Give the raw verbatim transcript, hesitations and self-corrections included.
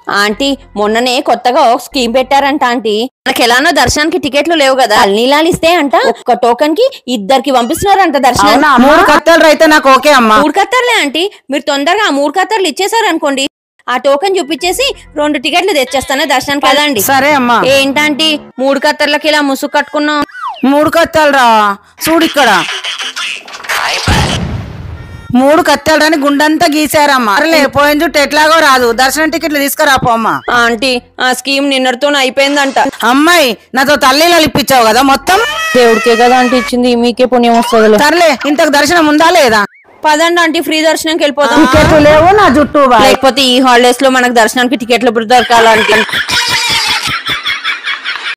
Aunty మొన్ననే కొత్తగా ఒక స్కీమ్ పెట్టారంట ఆంటీ. మనకి ఎలానో దర్శనానికి టికెట్లు లేవు కదా, నీలాలు ఇస్తే అంట ఒక్క టోకన్ కి ఇద్దరికి పంపిస్తున్నారంట దర్శనం. మూడు కత్తలు అయితే నాకు ఓకే అమ్మా. మూడు కత్తర్లే ఆంటీ, మీరు తొందరగా ఆ మూడు కత్తర్లు ఇచ్చేసారు అనుకోండి, ఆ టోకెన్ చూపించేసి రెండు టికెట్లు తెచ్చేస్తానే దర్శనానికి కదండి. సరే అమ్మా. ఏంటంటే మూడు కత్తర్లకి ఇలా ముసుగు కట్టుకున్నాం? మూడు కత్తలు రా చూడు, ఇక్కడ మూడు కత్తలు రాని గుండంతా గీసారమ్మా. అరే పోయిన చుట్టూ ఎట్లాగో రాదు, దర్శనం టికెట్లు తీసుకురాపో అమ్మా. ఆంటీ ఆ స్కీమ్ నిన్నటితో అయిపోయిందంట. అమ్మాయి నాతో తల్లిలాలు ఇప్పించావు కదా మొత్తం. దేవుడికే కదా అంటే ఇచ్చింది, మీకే పుణ్యం వస్తుంది. సర్లే ఇంతకు దర్శనం ఉందా లేదా? పదండి ఆంటీ, ఫ్రీ దర్శనంకి వెళ్ళిపోతాం. టికెట్లు లేవు నా జుట్టు, లేకపోతే ఈ హాలిడేస్ లో మనకు దర్శనానికి టికెట్లు దొరకాలంటే